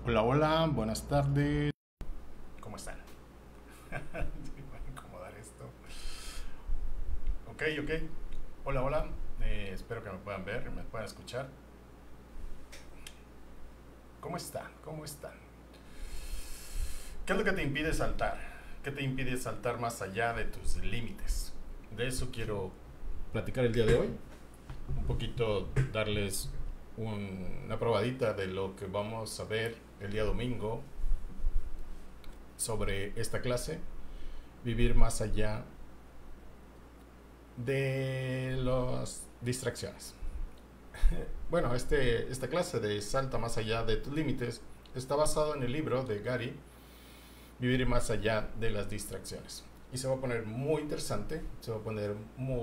Hola, hola, buenas tardes. ¿Cómo están? Voy a acomodar esto. Ok, ok. Hola, hola. Espero que me puedan ver, me puedan escuchar. ¿Cómo están? ¿Cómo están? ¿Qué es lo que te impide saltar? ¿Qué te impide saltar más allá de tus límites? De eso quiero platicar el día de hoy. Un poquito darles una probadita de lo que vamos a ver el día domingo sobre esta clase. Vivir más allá de las distracciones. Bueno, esta clase de Salta más allá de tus límites está basado en el libro de Gary, Vivir más allá de las distracciones. Y se va a poner muy interesante, se va a poner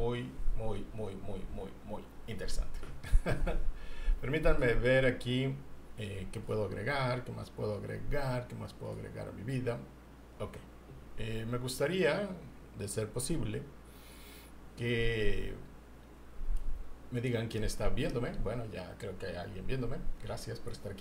muy interesante. Permítanme ver aquí qué puedo agregar, qué más puedo agregar, qué más puedo agregar a mi vida. Ok. Me gustaría, de ser posible, que me digan quién está viéndome. Bueno, ya creo que hay alguien viéndome. Gracias por estar aquí.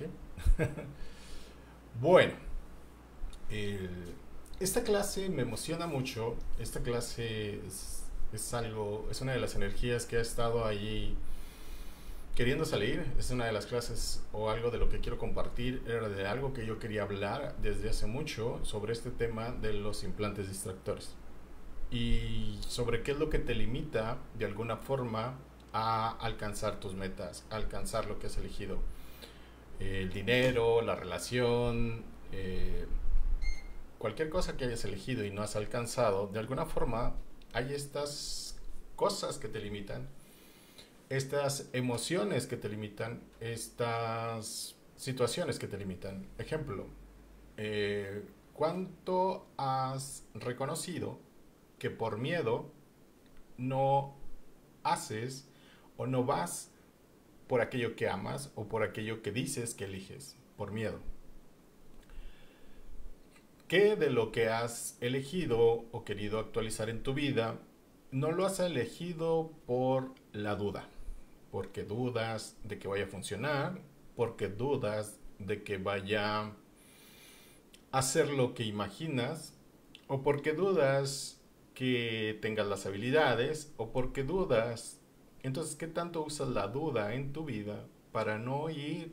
Bueno, el- esta clase me emociona mucho. Esta clase es algo, es una de las energías que ha estado ahí queriendo salir. Es una de las clases o algo de lo que quiero compartir. Era de algo que yo quería hablar desde hace mucho sobre este tema de los implantes distractores. Y sobre qué es lo que te limita de alguna forma a alcanzar tus metas, a alcanzar lo que has elegido. El dinero, la relación, cualquier cosa que hayas elegido y no has alcanzado, de alguna forma hay estas cosas que te limitan, estas emociones que te limitan, estas situaciones que te limitan. Ejemplo, eh, ¿cuánto has reconocido que por miedo no haces o no vas por aquello que amas o por aquello que dices que eliges, por miedo? ¿Qué de lo que has elegido o querido actualizar en tu vida no lo has elegido por la duda? Porque dudas de que vaya a funcionar, porque dudas de que vaya a hacer lo que imaginas, o porque dudas que tengas las habilidades, o porque dudas. Entonces, ¿qué tanto usas la duda en tu vida para no ir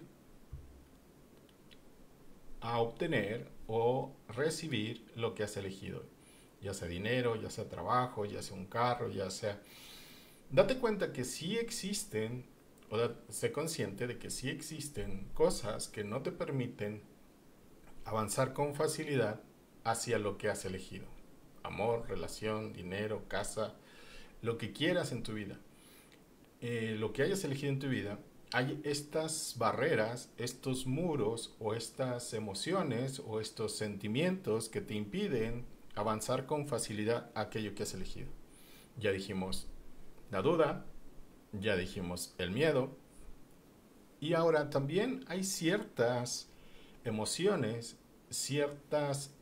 a obtener o recibir lo que has elegido? Ya sea dinero, ya sea trabajo, ya sea un carro, ya sea... Date cuenta que sí existen, o sé consciente de que sí existen cosas que no te permiten avanzar con facilidad hacia lo que has elegido. Amor, relación, dinero, casa, lo que quieras en tu vida. Lo que hayas elegido en tu vida, hay estas barreras, estos muros o estas emociones o estos sentimientos que te impiden avanzar con facilidad a aquello que has elegido. Ya dijimos la duda, ya dijimos el miedo, y ahora también hay ciertas emociones, ciertas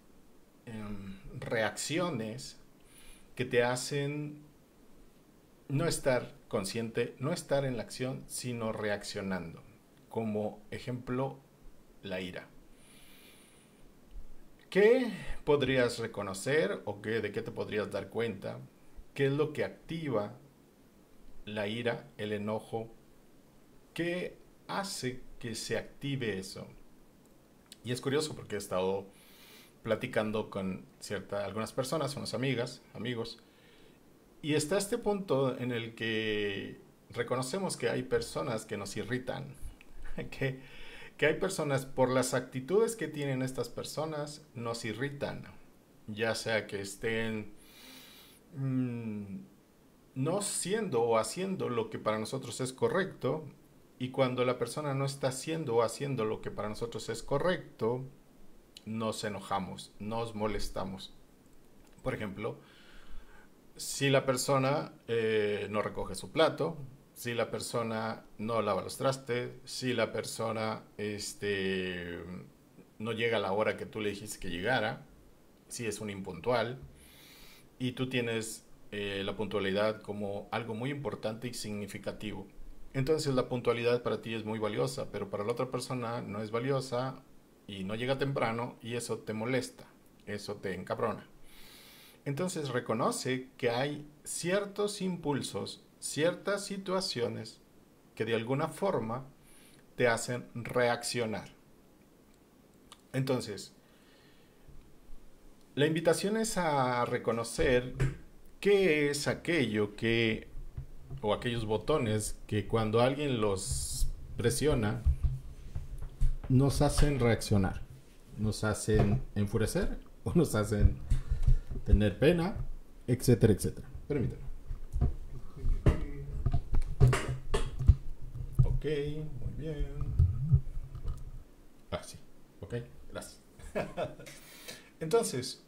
reacciones que te hacen no estar consciente, no estar en la acción, sino reaccionando. Como ejemplo, la ira. ¿Qué podrías reconocer o de qué te podrías dar cuenta? ¿Qué es lo que activa la ira, el enojo? ¿Qué hace que se active eso? Y es curioso porque he estado platicando con algunas personas, unas amigas, amigos, y está este punto en el que reconocemos que hay personas que nos irritan, que, que hay personas, por las actitudes que tienen estas personas, nos irritan, ya sea que estén mmm, no siendo o haciendo lo que para nosotros es correcto, y cuando la persona no está haciendo o haciendo lo que para nosotros es correcto, nos enojamos, nos molestamos. Por ejemplo, si la persona no recoge su plato, si la persona no lava los trastes, si la persona no llega a la hora que tú le dijiste que llegara, si es un impuntual, y tú tienes la puntualidad como algo muy importante y significativo. Entonces la puntualidad para ti es muy valiosa, pero para la otra persona no es valiosa y no llega temprano y eso te molesta, eso te encabrona. Entonces reconoce que hay ciertos impulsos, ciertas situaciones que de alguna forma te hacen reaccionar. Entonces, la invitación es a reconocer qué es aquello que, o aquellos botones que cuando alguien los presiona, nos hacen reaccionar, nos hacen enfurecer o nos hacen tener pena, etcétera, etcétera. Permítame. Ok, muy bien. Ah, sí. Ok, gracias. Entonces,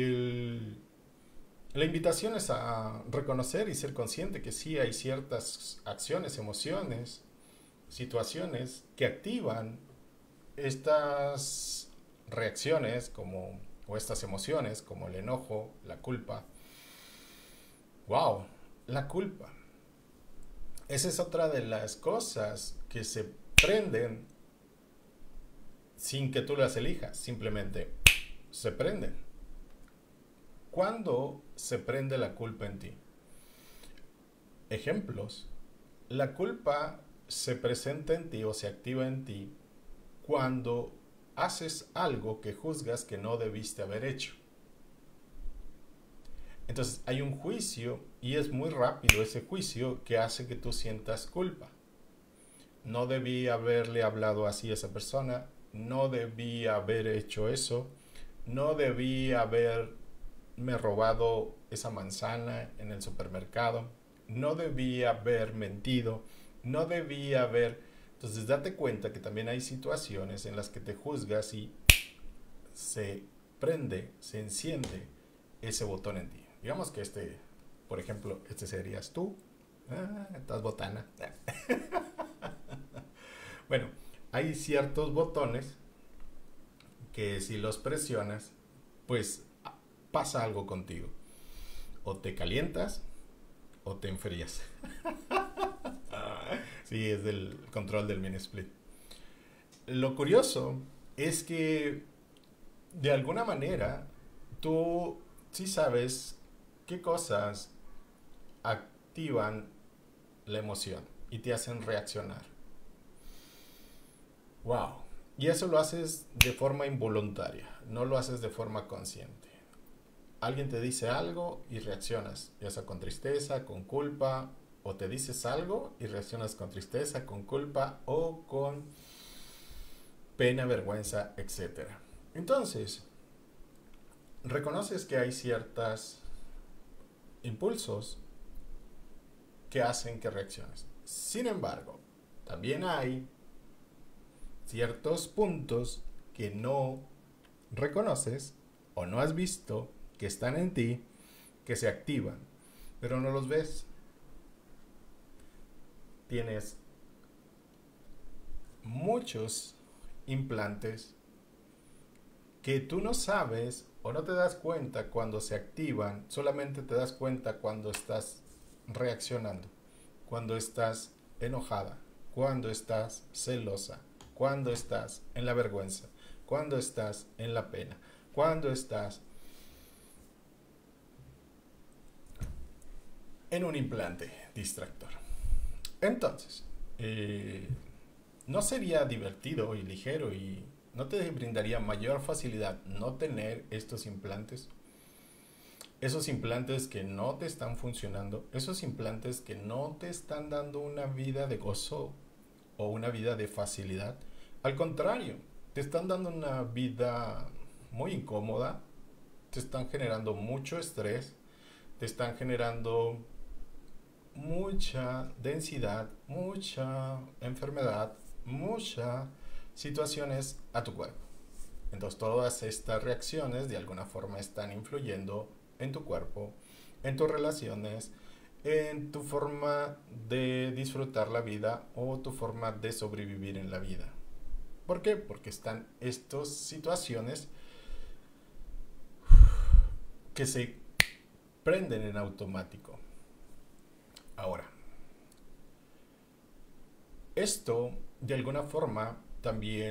la invitación es a reconocer y ser consciente que sí hay ciertas acciones, emociones, situaciones que activan estas reacciones como, o estas emociones como el enojo, la culpa. Wow, la culpa. Esa es otra de las cosas que se prenden sin que tú las elijas, simplemente se prenden. ¿Cuándo se prende la culpa en ti? Ejemplos. La culpa se presenta en ti o se activa en ti cuando haces algo que juzgas que no debiste haber hecho. Entonces hay un juicio y es muy rápido ese juicio que hace que tú sientas culpa. No debí haberle hablado así a esa persona, no debí haber hecho eso, no debí haberme robado esa manzana en el supermercado, no debí haber mentido, no debí haber... Entonces date cuenta que también hay situaciones en las que te juzgas y se prende, se enciende ese botón en ti. Digamos que por ejemplo, este serías tú. Estás botana. Bueno, hay ciertos botones que si los presionas, pues pasa algo contigo. O te calientas o te enfrías. Sí, es del control del mini split. Lo curioso es que de alguna manera tú sí sabes qué cosas activan la emoción y te hacen reaccionar. Wow. Y eso lo haces de forma involuntaria, no lo haces de forma consciente. Alguien te dice algo y reaccionas, ya sea con tristeza, con culpa, o te dices algo y reaccionas con tristeza, con culpa o con pena, vergüenza, etcétera. Entonces, reconoces que hay ciertos impulsos que hacen que reacciones. Sin embargo, también hay ciertos puntos que no reconoces o no has visto que están en ti, que se activan, pero no los ves. Tienes muchos implantes que tú no sabes o no te das cuenta cuando se activan, solamente te das cuenta cuando estás reaccionando, cuando estás enojada, cuando estás celosa, cuando estás en la vergüenza, cuando estás en la pena, cuando estás en un implante distractor. Entonces, ¿no sería divertido y ligero y no te brindaría mayor facilidad no tener estos implantes? Esos implantes que no te están funcionando, esos implantes que no te están dando una vida de gozo o una vida de facilidad. Al contrario, te están dando una vida muy incómoda, te están generando mucho estrés, te están generando mucha densidad, mucha enfermedad, muchas situaciones a tu cuerpo. Entonces todas estas reacciones de alguna forma están influyendo en tu cuerpo, en tus relaciones, en tu forma de disfrutar la vida o tu forma de sobrevivir en la vida. ¿Por qué? Porque están estas situaciones que se prenden en automático. Ahora, esto de alguna forma también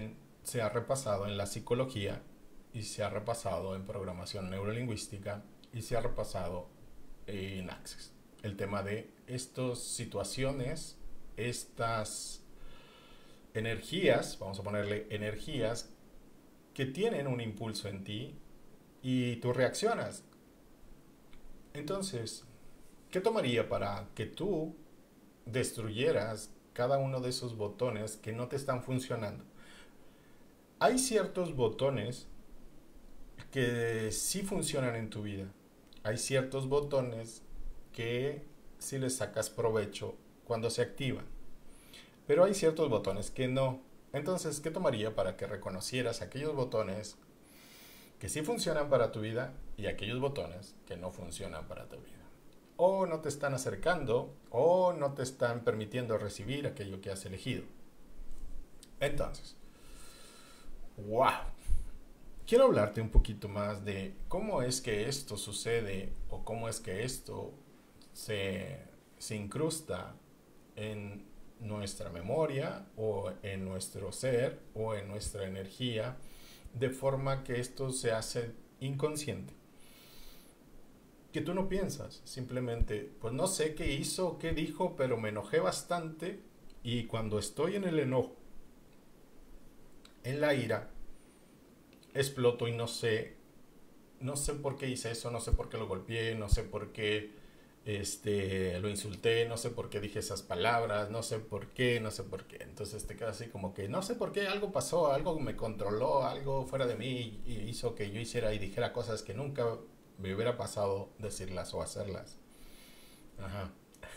se ha repasado en la psicología y se ha repasado en programación neurolingüística y se ha repasado en Access. El tema de estas situaciones, estas energías, vamos a ponerle energías, que tienen un impulso en ti y tú reaccionas. Entonces, ¿qué tomaría para que tú destruyeras cada uno de esos botones que no te están funcionando? Hay ciertos botones que sí funcionan en tu vida. Hay ciertos botones que sí les sacas provecho cuando se activan. Pero hay ciertos botones que no. Entonces, ¿qué tomaría para que reconocieras aquellos botones que sí funcionan para tu vida y aquellos botones que no funcionan para tu vida? O no te están acercando o no te están permitiendo recibir aquello que has elegido. Entonces, wow. Quiero hablarte un poquito más de cómo es que esto sucede o cómo es que esto se incrusta en nuestra memoria o en nuestro ser o en nuestra energía, de forma que esto se hace inconsciente. Que tú no piensas, simplemente, pues no sé qué hizo, qué dijo, pero me enojé bastante y cuando estoy en el enojo, en la ira, exploto y no sé por qué hice eso, no sé por qué lo golpeé, no sé por qué lo insulté, no sé por qué dije esas palabras, no sé por qué, no sé por qué. Entonces te quedas así como que no sé por qué algo pasó, algo me controló, algo fuera de mí y hizo que yo hiciera y dijera cosas que nunca me hubiera pasado decirlas o hacerlas. Ajá.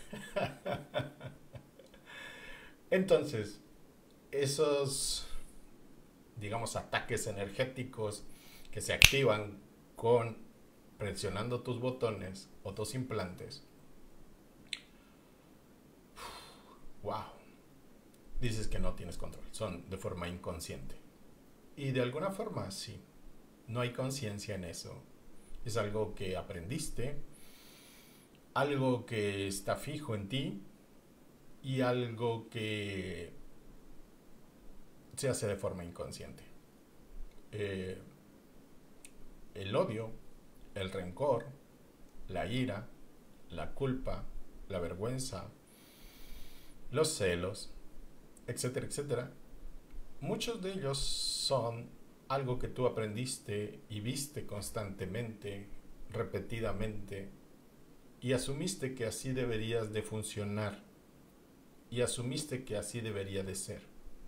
Entonces, esos, digamos, ataques energéticos que se activan con presionando tus botones o tus implantes. Wow. Dices que no tienes control, son de forma inconsciente. Y de alguna forma sí, no hay conciencia en eso. Es algo que aprendiste, algo que está fijo en ti y algo que se hace de forma inconsciente. Eh, el odio, el rencor, la ira, la culpa, la vergüenza, los celos, etcétera, etcétera. Muchos de ellos son algo que tú aprendiste y viste constantemente, repetidamente, y asumiste que así deberías de funcionar, y asumiste que así debería de ser.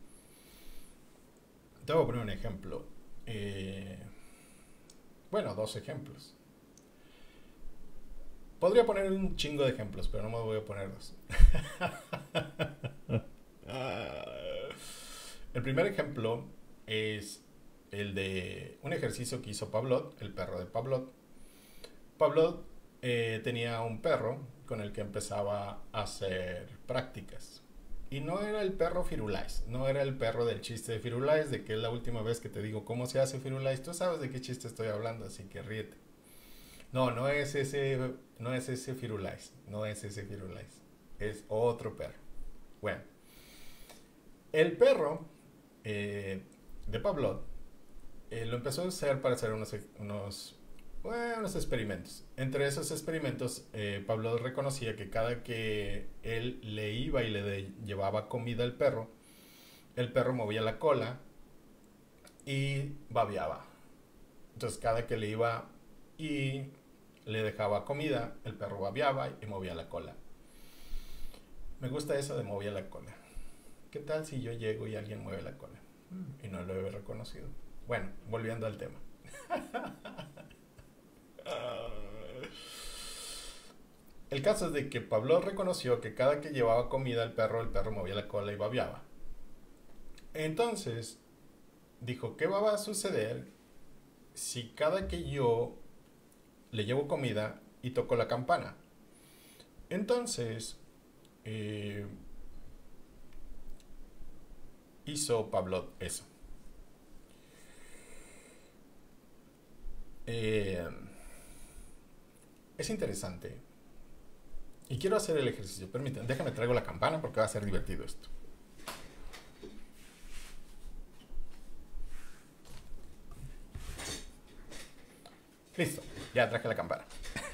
Te voy a poner un ejemplo. Bueno, dos ejemplos. Podría poner un chingo de ejemplos, pero no me voy a poner dos. El primer ejemplo es el de un ejercicio que hizo Pavlov, el perro de Pavlov. Pavlov tenía un perro con el que empezaba a hacer prácticas. Y no era el perro Firulais, no era el perro del chiste de Firulais, de que es la última vez que te digo cómo se hace Firulais. Tú sabes de qué chiste estoy hablando, así que ríete. No, no es ese Firulais, no es ese Firulais. Es otro perro. Bueno, el perro de Pavlov lo empezó a hacer para hacer unos experimentos. Entre esos experimentos, Pavlov reconocía que cada que él le iba y llevaba comida al perro, el perro movía la cola y babeaba. Entonces, cada que le iba y le dejaba comida, el perro babeaba y movía la cola. Me gusta eso de movía la cola. ¿Qué tal si yo llego y alguien mueve la cola? Y no lo he reconocido. Bueno, volviendo al tema. El caso es de que Pablo reconoció que cada que llevaba comida al perro, el perro movía la cola y babeaba. Entonces, dijo, ¿qué va a suceder si cada que yo le llevo comida y toco la campana? Entonces, hizo Pavlov eso. Es interesante. Y quiero hacer el ejercicio. Permítanme, déjame traigo la campana porque va a ser divertido esto. Listo, ya traje la campana.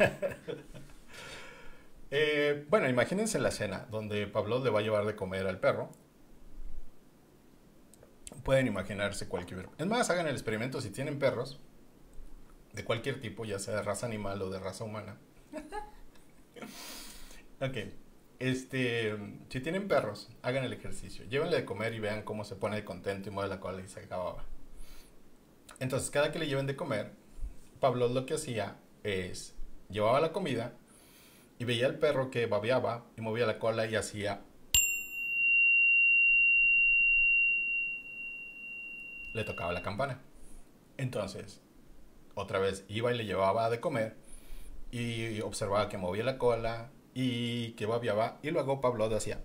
Bueno, imagínense la escena donde Pablo le va a llevar de comer al perro. Pueden imaginarse cualquier... Es más, hagan el experimento si tienen perros de cualquier tipo, ya sea de raza animal o de raza humana. Ok. Si tienen perros, hagan el ejercicio. Llévenle de comer y vean cómo se pone de contento y mueve la cola y se acababa. Entonces, cada que le lleven de comer, Pablo lo que hacía es llevaba la comida y veía al perro que babeaba y movía la cola y hacía... Le tocaba la campana. Entonces, otra vez iba y le llevaba de comer y observaba que movía la cola y que babeaba y luego Pablo hacía...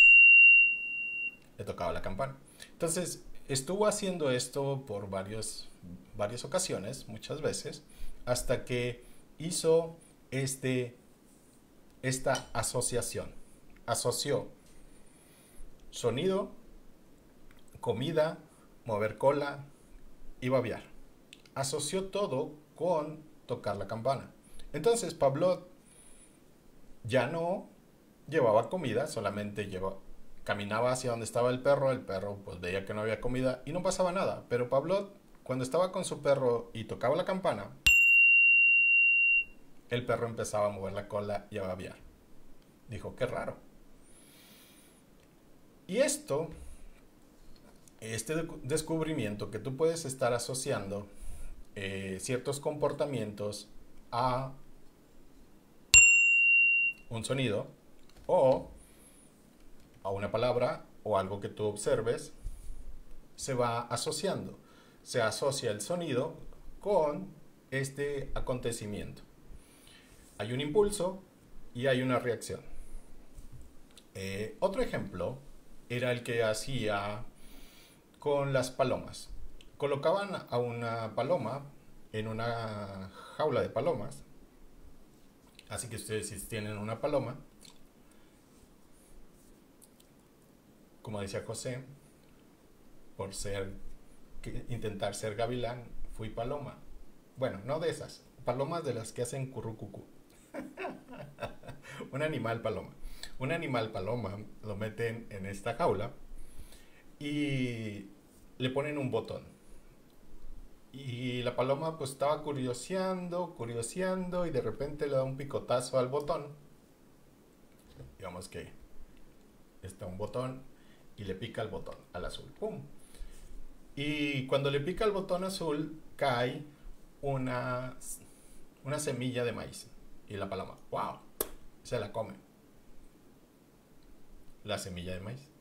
Le tocaba la campana. Entonces, estuvo haciendo esto por varias ocasiones, muchas veces, hasta que hizo esta asociación. Asoció sonido, comida, mover cola y babear. Asoció todo con tocar la campana. Entonces Pablo ya no llevaba comida, solamente caminaba hacia donde estaba el perro pues veía que no había comida y no pasaba nada. Pero Pablo, cuando estaba con su perro y tocaba la campana, el perro empezaba a mover la cola y a babear. Dijo, qué raro. Y este descubrimiento que tú puedes estar asociando ciertos comportamientos a un sonido o a una palabra o algo que tú observes, se va asociando. Se asocia el sonido con este acontecimiento. Hay un impulso y hay una reacción. Otro ejemplo era el que hacía con las palomas. Colocaban a una paloma en una jaula de palomas. Así que ustedes si tienen una paloma, como decía José, por intentar ser gavilán, fui paloma. Bueno, no de esas, palomas de las que hacen currucucú. Un animal paloma. Un animal paloma lo meten en esta jaula y le ponen un botón. Y la paloma pues estaba curioseando y de repente le da un picotazo al botón. Digamos que está un botón y le pica el botón al azul. ¡Pum! Y cuando le pica el botón azul cae una semilla de maíz. Y la paloma, ¡wow! Se la come. La semilla de maíz.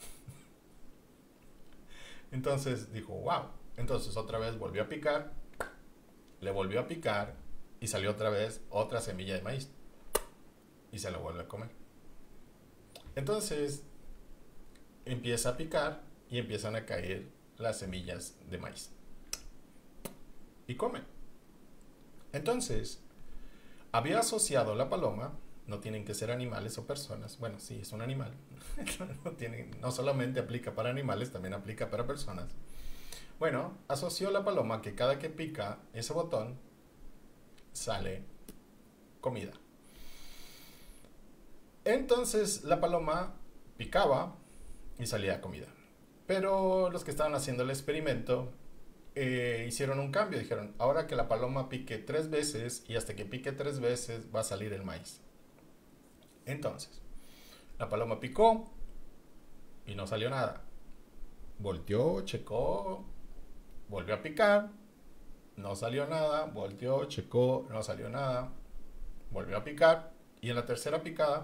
Entonces dijo, wow. Entonces otra vez volvió a picar, le volvió a picar y salió otra vez otra semilla de maíz. Y se lo vuelve a comer. Entonces empieza a picar y empiezan a caer las semillas de maíz. Y come. Entonces, había asociado la paloma, no tienen que ser animales o personas, bueno, sí, es un animal, no solamente aplica para animales, también aplica para personas. Bueno, asoció la paloma que cada que pica ese botón, sale comida. Entonces la paloma picaba y salía comida. Pero los que estaban haciendo el experimento hicieron un cambio. Dijeron, ahora que la paloma pique 3 veces y hasta que pique 3 veces va a salir el maíz. Entonces, la paloma picó y no salió nada. Volteó, checó, volvió a picar, no salió nada. Volteó, checó, no salió nada. Volvió a picar y en la tercera picada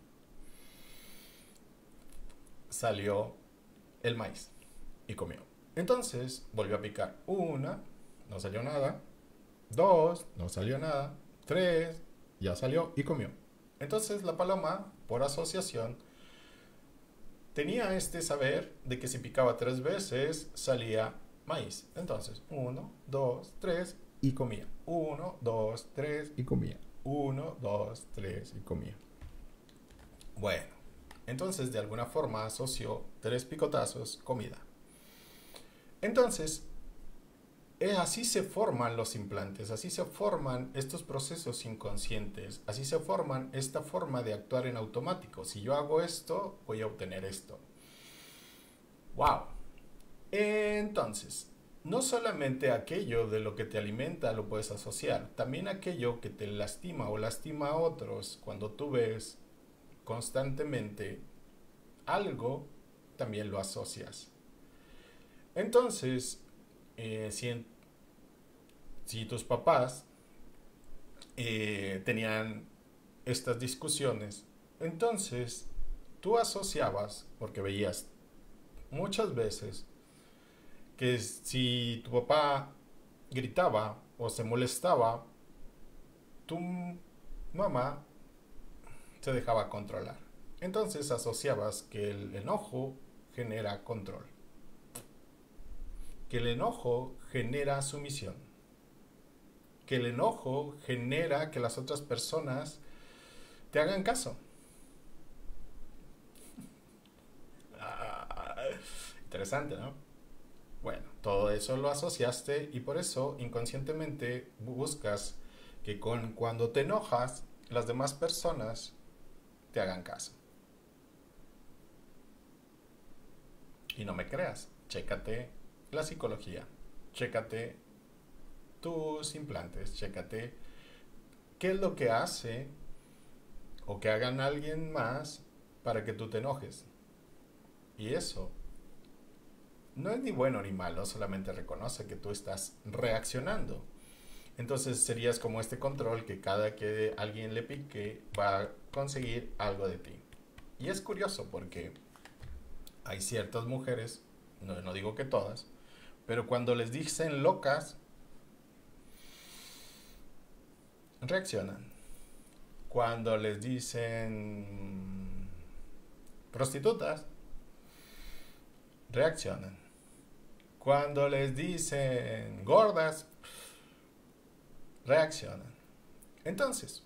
salió el maíz y comió. Entonces volvió a picar. 1, no salió nada. 2, no salió nada. 3, ya salió y comió. Entonces la paloma, por asociación, tenía este saber de que si picaba 3 veces salía maíz. Entonces 1, 2, 3 y comía. 1, 2, 3 y comía. 1, 2, 3 y comía. Bueno, entonces de alguna forma asoció 3 picotazos, comida. Entonces, Así se forman los implantes, así se forman estos procesos inconscientes, así se forman esta forma de actuar en automático. Si yo hago esto, voy a obtener esto. ¡Wow! Entonces, no solamente aquello de lo que te alimenta lo puedes asociar, también aquello que te lastima o lastima a otros. Cuando tú ves constantemente algo, también lo asocias. Entonces, si tus papás tenían estas discusiones, entonces tú asociabas, porque veías muchas veces que si tu papá gritaba o se molestaba, tu mamá se dejaba controlar. Entonces asociabas que el enojo genera control, que el enojo genera sumisión, que el enojo genera que las otras personas te hagan caso. Ah, interesante, ¿no? Bueno, todo eso lo asociaste y por eso inconscientemente buscas que cuando te enojas, las demás personas te hagan caso. Y no me creas, chécate la psicología, chécate tus implantes, chécate qué es lo que hace o que hagan alguien más para que tú te enojes. Y eso no es ni bueno ni malo, solamente reconoce que tú estás reaccionando. Entonces serías como este control que cada que alguien le pique va a conseguir algo de ti. Y es curioso porque hay ciertas mujeres, no digo que todas, pero cuando les dicen locas, reaccionan. Cuando les dicen prostitutas, reaccionan. Cuando les dicen gordas, reaccionan. Entonces,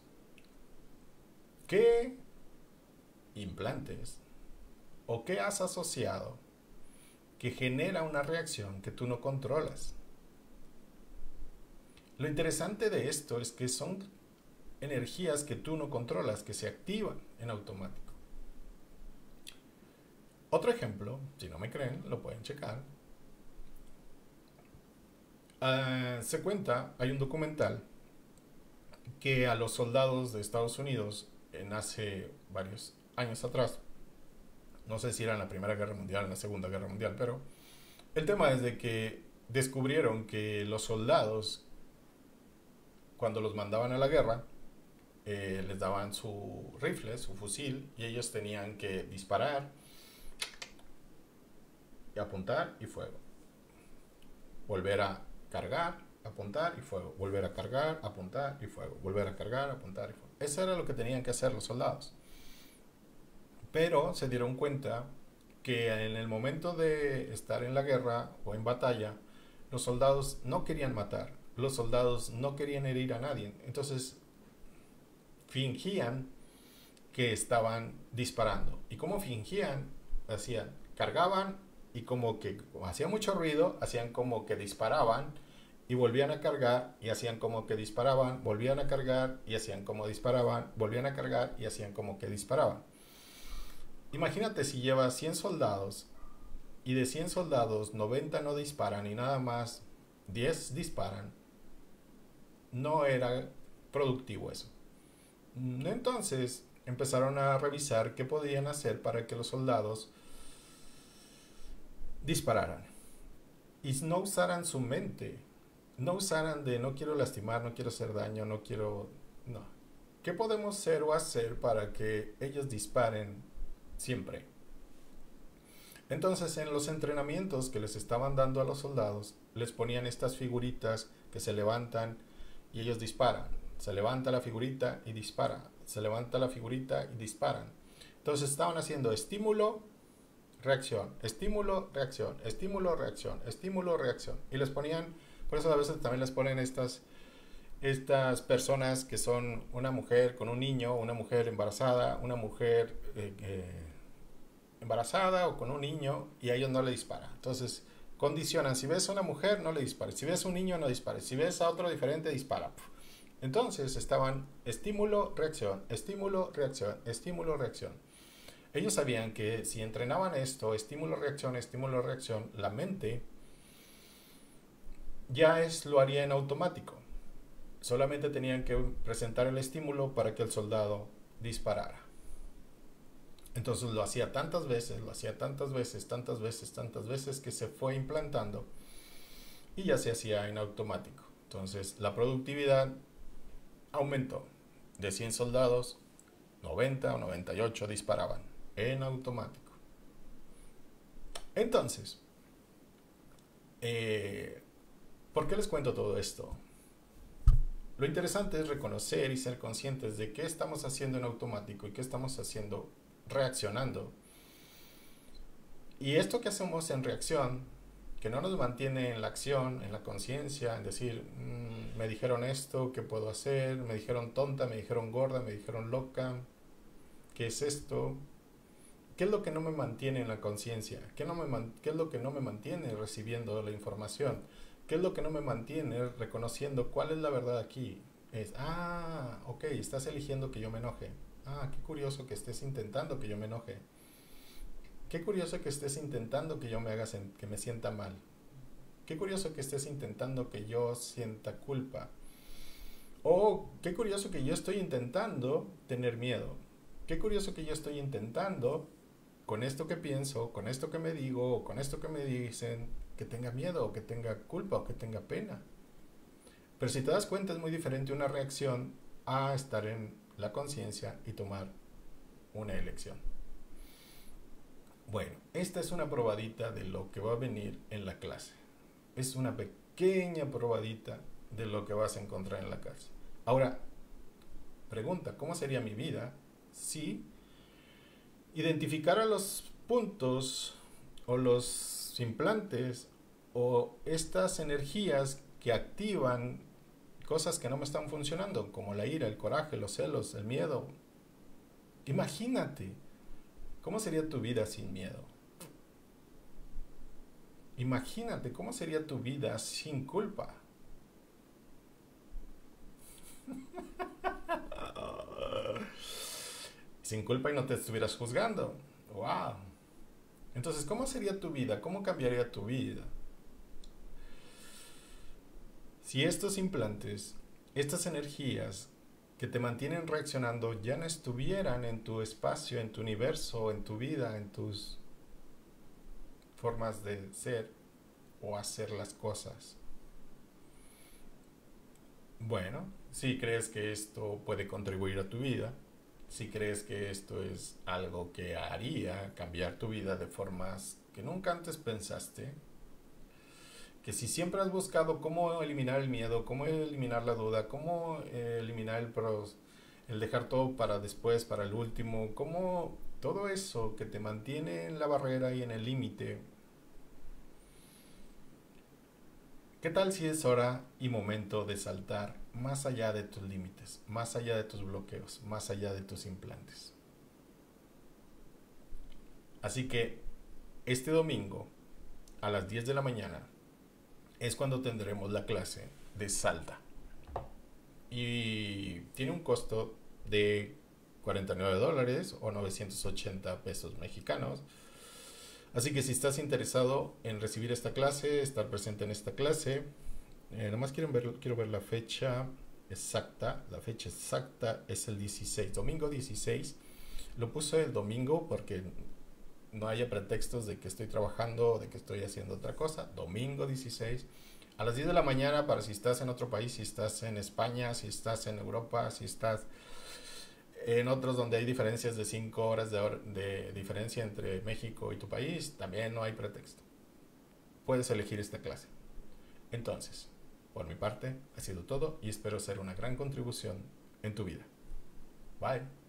¿qué implantes o qué has asociado que genera una reacción que tú no controlas? Lo interesante de esto es que son energías que tú no controlas, que se activan en automático. Otro ejemplo, si no me creen, lo pueden checar. Se cuenta, hay un documental que a los soldados de Estados Unidos en hace varios años atrás, no sé si era en la Primera Guerra Mundial, en la Segunda Guerra Mundial, pero el tema es de que descubrieron que los soldados, cuando los mandaban a la guerra, les daban su rifle, su fusil, y ellos tenían que disparar y apuntar y fuego. Volver a cargar, apuntar y fuego. Volver a cargar, apuntar y fuego. Volver a cargar, apuntar y fuego. Eso era lo que tenían que hacer los soldados. Pero se dieron cuenta que en el momento de estar en la guerra o en batalla, los soldados no querían matar. Los soldados no querían herir a nadie. Entonces fingían que estaban disparando. ¿Y cómo fingían? Hacían, cargaban y como que hacía mucho ruido, hacían como que disparaban y volvían a cargar y hacían como que disparaban, volvían a cargar y hacían como disparaban, volvían a cargar y hacían como que disparaban. Imagínate si llevas 100 soldados y de 100 soldados 90 no disparan y nada más 10 disparan. No era productivo eso. Entonces empezaron a revisar qué podían hacer para que los soldados dispararan y no usaran su mente, no usaran de no quiero lastimar, no quiero hacer daño, no quiero... No. ¿Qué podemos hacer o hacer para que ellos disparen siempre? Entonces en los entrenamientos que les estaban dando a los soldados, les ponían estas figuritas que se levantan y ellos disparan. Se levanta la figurita y dispara. Se levanta la figurita y disparan. Entonces estaban haciendo estímulo, reacción, estímulo, reacción, estímulo, reacción, estímulo, reacción. Y les ponían, por eso a veces también les ponen estas personas que son una mujer con un niño, una mujer embarazada, una mujer embarazada o con un niño y a ellos no le dispara. Entonces condicionan. Si ves a una mujer, no le dispares. Si ves a un niño, no dispares. Si ves a otro diferente, dispara. Entonces estaban estímulo, reacción, estímulo, reacción, estímulo, reacción. Ellos sabían que si entrenaban esto, estímulo, reacción, la mente lo haría en automático. Solamente tenían que presentar el estímulo para que el soldado disparara. Entonces lo hacía tantas veces, tantas veces que se fue implantando y ya se hacía en automático. Entonces la productividad aumentó. De 100 soldados, 90 o 98 disparaban en automático. Entonces, ¿por qué les cuento todo esto? Lo interesante es reconocer y ser conscientes de qué estamos haciendo en automático y qué estamos haciendo reaccionando. Y esto que hacemos en reacción, que no nos mantiene en la acción, en la conciencia, en decir, me dijeron esto, ¿qué puedo hacer? Me dijeron tonta, me dijeron gorda, me dijeron loca. ¿Qué es esto? ¿Qué es lo que no me mantiene en la conciencia? ¿Qué es lo que no me mantiene recibiendo la información? ¿Qué es lo que no me mantiene reconociendo cuál es la verdad aquí? Es, ok, estás eligiendo que yo me enoje. Qué curioso que estés intentando que yo me enoje. Qué curioso que estés intentando que yo que me sienta mal. Qué curioso que estés intentando que yo sienta culpa. O qué curioso que yo estoy intentando tener miedo. Qué curioso que yo estoy intentando, con esto que pienso, con esto que me digo, o con esto que me dicen, que tenga miedo, o que tenga culpa, o que tenga pena. Pero si te das cuenta, es muy diferente una reacción a estar en la conciencia y tomar una elección. Bueno, esta es una probadita de lo que va a venir en la clase. Es una pequeña probadita de lo que vas a encontrar en la clase. Ahora, pregunta, ¿cómo sería mi vida si identificara los puntos o los implantes o estas energías que activan cosas que no me están funcionando, como la ira, el coraje, los celos, el miedo? Imagínate, ¿cómo sería tu vida sin miedo? Imagínate, ¿cómo sería tu vida sin culpa? Sin culpa y no te estuvieras juzgando. ¡Wow! Entonces, ¿cómo sería tu vida? ¿Cómo cambiaría tu vida? Si estos implantes, estas energías que te mantienen reaccionando ya no estuvieran en tu espacio, en tu universo, en tu vida, en tus formas de ser o hacer las cosas. Bueno, si crees que esto puede contribuir a tu vida, si crees que esto es algo que haría cambiar tu vida de formas que nunca antes pensaste, que si siempre has buscado cómo eliminar el miedo, cómo eliminar la duda, cómo eliminar el dejar todo para después, para el último, cómo todo eso que te mantiene en la barrera y en el límite, ¿qué tal si es hora y momento de saltar más allá de tus límites, más allá de tus bloqueos, más allá de tus implantes? Así que este domingo a las 10 de la mañana es cuando tendremos la clase de Salta. Y tiene un costo de $49 o 980 pesos mexicanos. Así que si estás interesado en recibir esta clase, estar presente en esta clase, nomás quiero ver la fecha exacta. La fecha exacta es el 16, domingo 16. Lo puse el domingo porque no haya pretextos de que estoy trabajando o de que estoy haciendo otra cosa. Domingo 16 a las 10 de la mañana, para si estás en otro país, si estás en España, si estás en Europa, si estás en otros donde hay diferencias de 5 horas de diferencia entre México y tu país, también no hay pretexto. Puedes elegir esta clase. Entonces, por mi parte, ha sido todo y espero ser una gran contribución en tu vida. Bye.